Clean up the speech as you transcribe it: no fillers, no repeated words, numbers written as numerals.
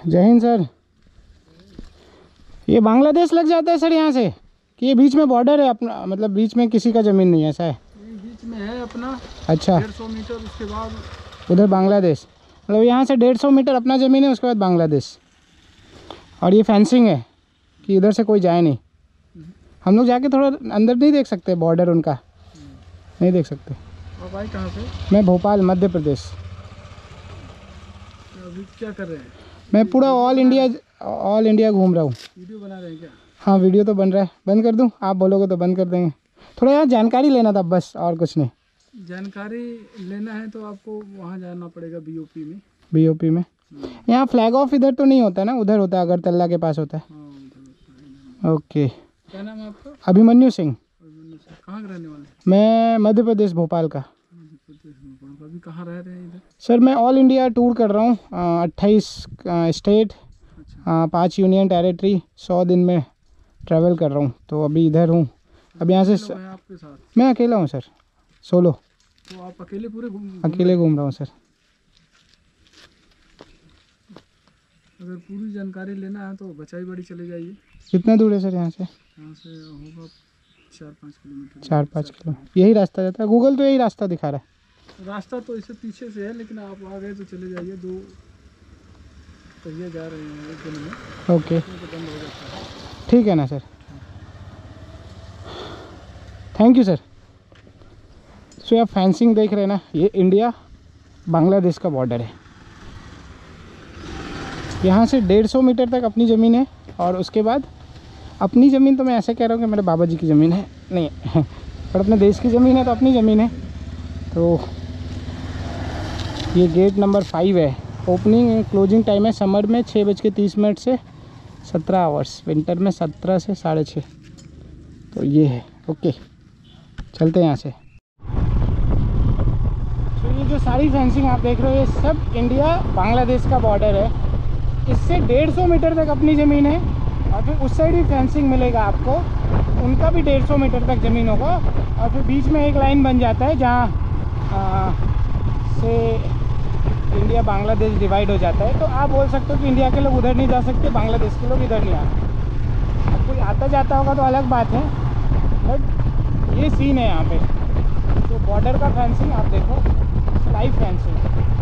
जय हिंद सर। ये बांग्लादेश लग जाता है सर यहाँ से कि ये बीच में बॉर्डर है अपना, मतलब बीच में किसी का ज़मीन नहीं है, ऐसा है? बीच में है अपना। अच्छा, 150 मीटर उसके बाद उधर बांग्लादेश, मतलब यहाँ से 150 मीटर अपना ज़मीन है, उसके बाद बांग्लादेश। और ये फेंसिंग है कि इधर से कोई जाए नहीं। हम लोग जाके थोड़ा अंदर नहीं देख सकते बॉर्डर उनका? नहीं देख सकते। और भाई कहाँ से? मैं भोपाल मध्य प्रदेश। अभी क्या कर रहे हैं? मैं पूरा ऑल इंडिया घूम रहा हूँ। वीडियो बना रहे हैं क्या? हाँ वीडियो तो बन रहा है। बंद कर दूँ? आप बोलोगे तो बंद कर देंगे। थोड़ा यार जानकारी लेना था बस, और कुछ नहीं। जानकारी लेना है तो आपको वहाँ जाना पड़ेगा बीओपी में। बीओपी में? यहाँ फ्लैग ऑफ इधर तो नहीं होता ना, उधर होता है, अगरतला के पास होता है। हाँ उधर। ओके। क्या नाम है आपका? अभिमन्यु सिंह। कहाँ के रहने वाले? मैं मध्य प्रदेश भोपाल का। अभी कहाँ रह रहे हैं इधर? सर मैं ऑल इंडिया टूर कर रहा हूँ, 28 स्टेट, 5 यूनियन टेरिटरी, 100 दिन में ट्रैवल कर रहा हूँ। तो अभी इधर हूँ। अब यहाँ से आपके साथ? मैं अकेला हूँ सर, सोलो। तो आप अकेले पूरे अकेले घूम रहा हूँ सर। अगर पूरी जानकारी लेना है तो बचाई बड़ी चले जाइए। कितना दूर है सर यहाँ से? यहाँ से होगा 4-5 किलोमीटर। 4-5 किलो, यही रास्ता जाता है? गूगल तो यही रास्ता दिखा रहा है। रास्ता तो इससे पीछे से है, लेकिन आप आ गए तो चले जाइए। 2 पहिए जा रहे हैं एक दिन में। ओके तो बंद हो जाता है। ठीक है ना sir, thank you sir. So आप फेंसिंग देख रहे हैं ना, ये इंडिया बांग्लादेश का बॉर्डर है। यहाँ से 150 मीटर तक अपनी ज़मीन है, और उसके बाद अपनी ज़मीन तो मैं ऐसे कह रहा हूँ कि मेरे बाबा जी की ज़मीन है, नहीं पर अपने देश की ज़मीन है तो अपनी ज़मीन है। तो ये गेट नंबर 5 है। ओपनिंग एंड क्लोजिंग टाइम है समर में 6:30 से 17 आवर्स, विंटर में 17 से 6:30। तो ये है। ओके चलते हैं यहाँ से। तो ये जो सारी फेंसिंग आप देख रहे हो, ये सब इंडिया बांग्लादेश का बॉर्डर है। इससे 150 मीटर तक अपनी ज़मीन है, और फिर उस साइड भी फेंसिंग मिलेगा आपको, उनका भी 150 मीटर तक ज़मीन होगा। और फिर बीच में एक लाइन बन जाता है जहाँ से इंडिया बांग्लादेश डिवाइड हो जाता है। तो आप बोल सकते हो कि इंडिया के लोग उधर नहीं जा सकते, बांग्लादेश के लोग इधर नहीं आ सकते। अब कोई आता जाता होगा तो अलग बात है, बट ये सीन है यहाँ पे। तो बॉर्डर का फेंसिंग आप देखो, लाइव फेंसिंग।